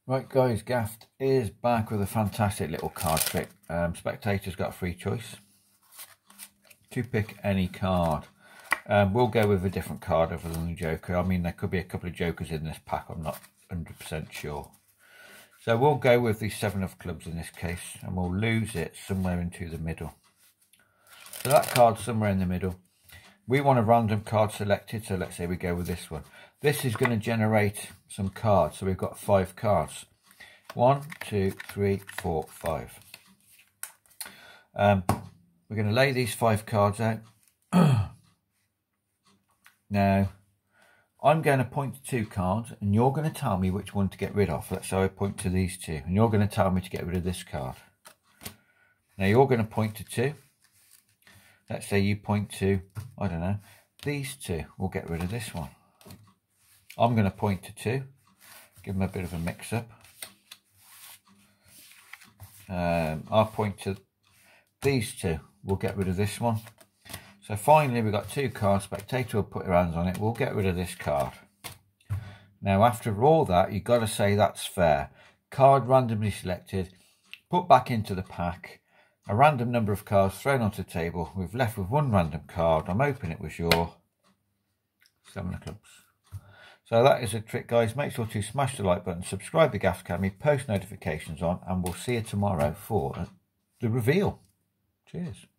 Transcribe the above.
Right guys, Gaffed is back with a fantastic little card trick. Spectators got a free choice to pick any card. We'll go with a different card other than the Joker. I mean, there could be a couple of Jokers in this pack, I'm not 100% sure. So we'll go with the 7 of clubs in this case, and we'll lose it somewhere into the middle. So that card's somewhere in the middle. We want a random card selected, so let's say we go with this one. This is going to generate some cards, so we've got 5 cards. 1, 2, 3, 4, 5. We're going to lay these 5 cards out. Now, I'm going to point to 2 cards, and you're going to tell me which one to get rid of. Let's say I point to these 2, and you're going to tell me to get rid of this card. Now, you're going to point to 2. Let's say you point to, I don't know, these 2. We'll get rid of this one. I'm going to point to 2. Give them a bit of a mix-up. I'll point to these 2. We'll get rid of this one. So finally, we've got 2 cards. Spectator will put their hands on it. We'll get rid of this card. Now, after all that, you've got to say that's fair. Card randomly selected, put back into the pack. A random number of cards thrown onto the table. We've left with 1 random card. I'm hoping it was your 7 of clubs. So that is a trick, guys. Make sure to smash the like button, subscribe to Gaffed Academy, post notifications on, and we'll see you tomorrow for the reveal. Cheers.